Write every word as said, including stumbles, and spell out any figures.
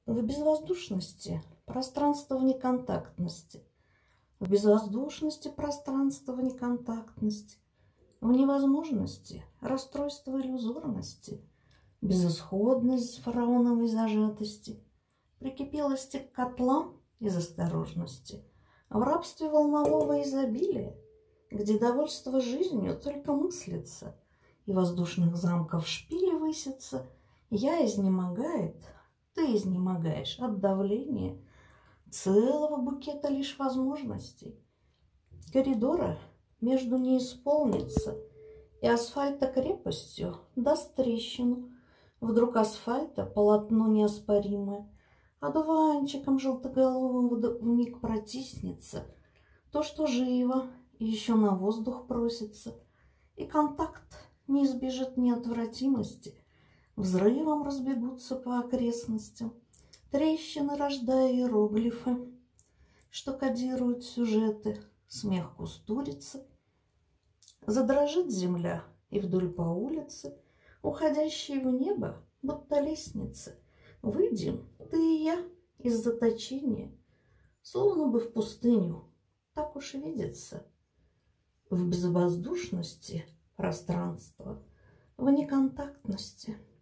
В безвоздушности пространство в неконтактности, в безвоздушности пространство в неконтактности, в невозможности расстройство иллюзорности, безысходность фараоновой зажатости, прикипелости к котлам из осторожности, в рабстве волнового изобилия, где довольство жизнью только мыслится, и воздушных замков шпили высится, я изнемогает, ты изнемогаешь от давления целого букета лишь возможностей. Коридора между не исполнится, и асфальта крепостью даст трещину. Вдруг асфальта полотно неоспоримое, одуванчиком желтоголовым вмиг протиснется то, что живо и еще на воздух просится, и контакт не избежит неотвратимости. Взрывом разбегутся по окрестностям трещины, рождая иероглифы, что кодируют сюжеты. Смех кустурицы. Задрожит земля, и вдоль по улице, уходящей в небо, будто лестницы, выйдем, ты и я, из заточения, словно бы в пустыню. Так уж видится. В безвоздушности пространства, в неконтактности.